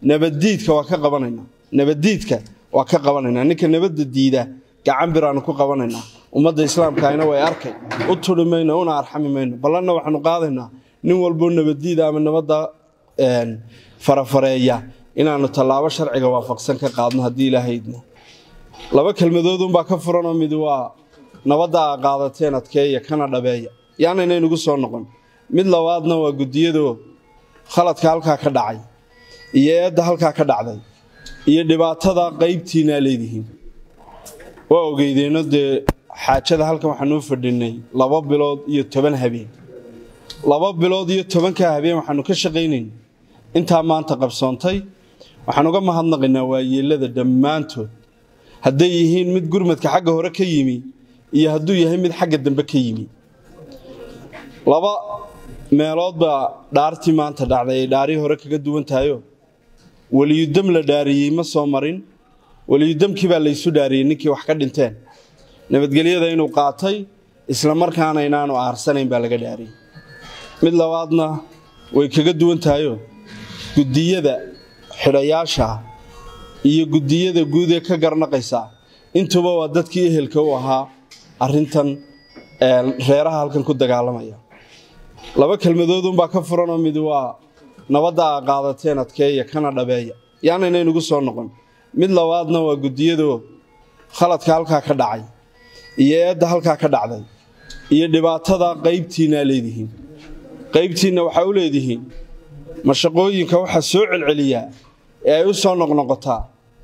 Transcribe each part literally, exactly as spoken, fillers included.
nabadiidka waa ka qabanayna nabadiidka waa ka qabanayna ninka nabadda diida gacan biraan ku qabanayna ummadda islaamka ayna way arkay u tulimayna una arxami mayno balana waxaanu qaadaynaa nin walbo nabadiida ama nabadda een farafareeya inaanu talaabo sharciga waafaqsan ka qaadno hadii ilaahay idmo laba kelmadood un baa ka furan oo mid waa nabadda qaadateen adkeeya kana dhabeeya yaana inay nagu soo noqon mid labaadna waa gudiyado khaladka halka ka dhacay iyo eedda halka ka dhacday iyo dhibaatada qaybtiina leedihiin waa ogeydeen de xaajada halkan waxaan u fadhinay laba bilood iyo toban habeen laba bilood iyo toban ka habeen waxaanu ka shaqeynay inta maanta qabsoontay waxaan uga mahadnaqaynaa waayeelada dhamaantood haday yihiin mid gurmadka xagga hore ka yimi iyo haduu yahay mid xagga dambe ka yimi laba meelood ba dhaartii maanta dhacday dhaari hore kaga duwan tahay waliyudam la dhaariyay ma soo marin waliyudamkii baa la isu dhaariyay ninkii wax ka dhinteen nabadgelyada inuu qaatay isla markaana inaanu aarsanayn baa laga dhaariyay mid labaadna way kaga duwan tahay gudiyada xidhayaasha iyo gudiyada guud ee ka garnaqaysa intuba waa dadkii ehelka u ahaa arintan ee reeraha halkan ku dagaalamaya laba kelmadood un baa ka furan oo mid waa nabadda qaadateen adkeeya kana dhabeeya yaana inay nagu soo noqon mid labaadna waa gudiyado khaladka halka ka dhacay iyo eedda halka ka dhacday iyo dhibaatada qaybtiina leedihiin qaybtiina waxa u leedihiin mashaqooyinka waxa soo celceliya ee ay u soo noqnoqotaa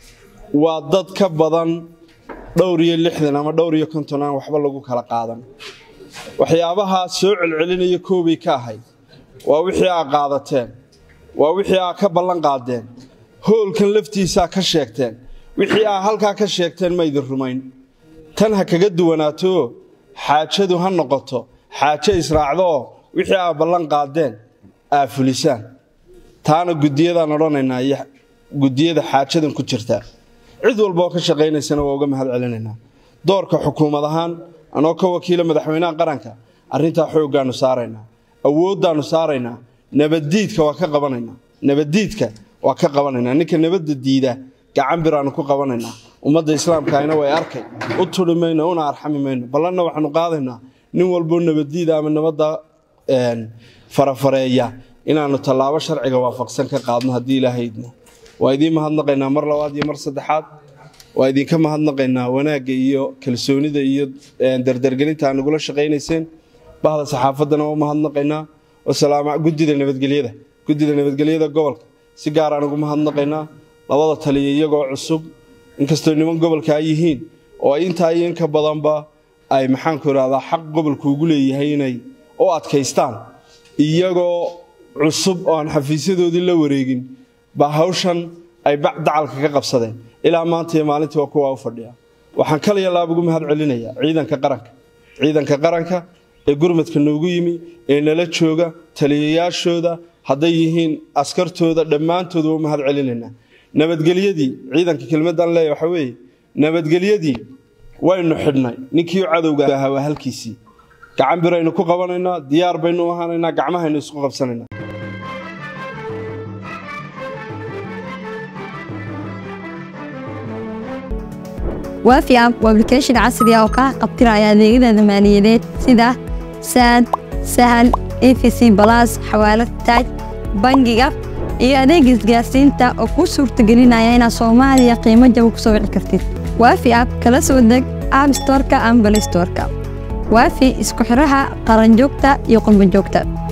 waa dad ka badan dhowr iyo lixdan ama dhowr iyo konton aan waxba lagu kala qaadan waxyaabaha soo celcelinaya koobay ka ahay waa wixii ay qaadateen waa wixii ay ka ballan qaadeen hoolkan laftiisa ka sheegteen wixii ay halka ka sheegteen ma idin rumayn tan ha kaga duwanaato xaajadu ha noqoto xaaje israacdo wixii ay ballan qaadeen aafulisaan taana gudiyada noqonaynaa iyo gudiyada xaajadan ku jirta cid walba oo ka shaqeynaysan waa uga mahad celinayna doorka xukuumadahan anoo ka wakiil madaxweynaha qaranka arinta xoogaanu saarayna awoodaanu saarayna nabadiidka waa ka qabanayna nabadiidka waa ka qabanayna ninka nabadda diida gacan biraan ku qabanayna ummadda islaamka ayna way arkay u tulimayna una arxami mayno balana waxaanu qaadaynaa nin walbo nabadiida ama nabadda een farafareeya inaanu talaabo sharciga waafaqsan ka qaadno hadii ilaahay idmo waa idin mahadnaqaynaa mar labaad iyo mar saddexaad waa idin ka mahadnaqaynaa wanaaga iyo kalsoonida iyo dardargelinta aan ugu la shaqeynayseen bahda saxaafadana oo mahadnaqaynaa wasalaam gudida nabadgelyada gudida nabadgelyada gobolka si gaar ah ugu mahadnaqaynaa labada taliye iyagoo cusub inkastoo niman gobolka ay yihiin oo inta ay in ka badanba ay maxaan ku raada xaq gobolku ugu leeyahay inay oo adkaystaan iyagoo cusub oo aan xafiisyadoodii la wareegin ba hawshan ay bacdalka ka qabsadeen ilaa maanta iyo maalintii waa kuwa u fadhiya waxaan kale laab ugu mahad celinayaa ciidanka qaranka ciidanka qaranka ee gurmadka noogu yimi ee nala jooga taliyayaashooda haday yihiin askartooda dhamaantood oo mahad celinayna nabadgelyadii ciidanka kelmadan leeyahay waxa weeye nabadgelyadii waynu xidhnay ninkii cadowga ahaa halkiisii gacan biraynu ku qabanaynaa diyaar baynu u ahaanaynaa gacmahaynu isku qabsanaynaa وافي اب وابلكيشن عصري او ka qabtiraya adeegyada maaliyadeed sida sad sahal efc plus xawaalad taaj bangiga iyo adeegga isgaarsiinta oo ku suurtagelinaya in Soomaaliya qiimo jaban ku soo wici kartid وافي اب kala soo deg app store-ka ama play store-ka وافي isku xiraha qaran joogta iyo qolban joogta